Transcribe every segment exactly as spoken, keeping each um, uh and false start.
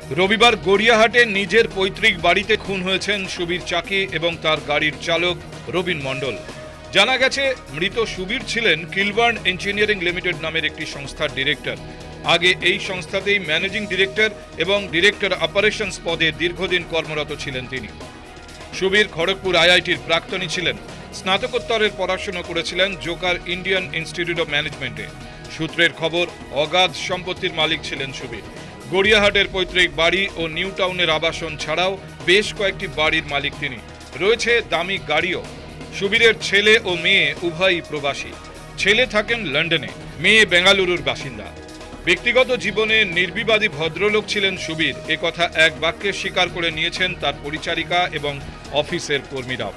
রবিবার গড়িয়াহাটে নিজের পৈতৃক বাড়িতে খুন হয়েছেন সুবীর চাকি এবং তার গাড়ির চালক রবিন মণ্ডল। জানা গেছে, মৃত সুবীর ছিলেন কিলবার্ন ইঞ্জিনিয়ারিং লিমিটেড নামের একটি সংস্থার ডিরেক্টর। আগে এই সংস্থাতেই ম্যানেজিং ডিরেক্টর এবং ডিরেক্টর অপারেশনস পদে দীর্ঘদিন কর্মরত ছিলেন তিনি। সুবীর খড়গপুর আইআইটির প্রাক্তনী ছিলেন। স্নাতকোত্তরের পড়াশোনা করেছিলেন জোকার ইন্ডিয়ান ইনস্টিটিউট অব ম্যানেজমেন্টে। সূত্রের খবর, অগাধ সম্পত্তির মালিক ছিলেন সুবীর। গড়িয়াহাটের পৈতৃক বাড়ি ও নিউ টাউনের আবাসন ছাড়াও বেশ কয়েকটি বাড়ির মালিক তিনি। রয়েছে দামি গাড়িও। সুবীরের ছেলে ও মেয়ে উভয়ই প্রবাসী। ছেলে থাকেন লন্ডনে, মেয়ে বেঙ্গালুরুর বাসিন্দা। ব্যক্তিগত জীবনে নির্বিবাদী ভদ্রলোক ছিলেন সুবীর, একথা এক বাক্যে স্বীকার করে নিয়েছেন তার পরিচারিকা এবং অফিসের কর্মীরাও।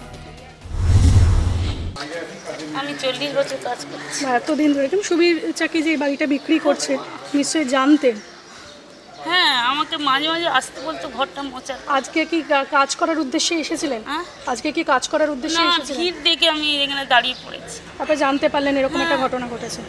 আমি চল্লিশ বছর কাজ করছি। এতদিন ধরে তুমি সুবীর চাকি যে বাড়িটা বিক্রি করছে নিশ্চয়ই জানতেন? হ্যাঁ, আমাকে মাঝে মাঝে আসতে বলতো ঘরটা মোছা। আজকে কি কাজ করার উদ্দেশ্যে এসেছিলেন? হ্যাঁ, আজকে কি কাজ করার উদ্দেশ্যে না, এসেছিলেন? ভিড় দেখে আমি এখানে দাঁড়িয়ে পড়েছি। তারপর জানতে পারলেন এরকম একটা ঘটনা ঘটেছে।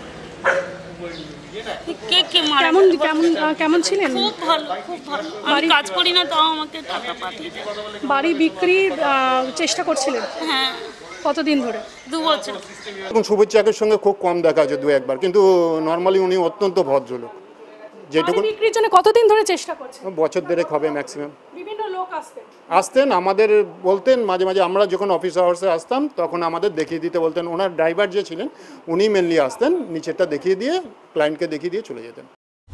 কে কে মারা কেমন গেল? কেমন কেমন ছিলেন? খুব ভালো, খুব ভালো। আমি কাজ করি না, তাও আমাকে টাকা পাঠিয়ে দেয়। বাড়ি বিক্রির আহ, চেষ্টা করছিলেন? হ্যাঁ, কতদিন ধরে? দু বছর। এবং সুবীর চাকির সঙ্গে খুব কম দেখা আছে, দু একবার, কিন্তু নর্মালি উনি অত্যন্ত ভদ্রলোক। যেটুকু বাড়ি বিক্রির জন্য কতদিন ধরে চেষ্টা করছেন? বছর দেড়েক হবে ম্যাক্সিমাম। বিভিন্ন লোক আসতেন আসতেন, আমাদের বলতেন মাঝে মাঝে, আমরা যখন অফিস আওয়ার্সে আসতাম তখন আমাদের দেখিয়ে দিতে বলতেন। ওনার ড্রাইভার যে ছিলেন উনি মেনলি আসতেন, নিচেরটা দেখিয়ে দিয়ে ক্লায়েন্টকে দেখিয়ে দিয়ে চলে যেতেন।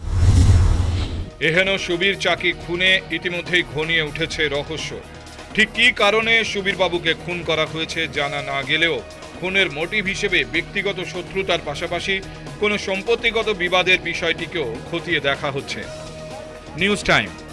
এহেন সুবীর চাকি খুনে ইতিমধ্যেই ঘনিয়ে উঠেছে রহস্য। ঠিক কী কারণে সুবীর বাবুকে খুন করা হয়েছে জানা না গেলেও খুনের মোটিভ হিসেবে ব্যক্তিগত শত্রুতার পাশাপাশি কোনো সম্পত্তিগত বিবাদের বিষয়টিকেও খতিয়ে দেখা হচ্ছে। News time.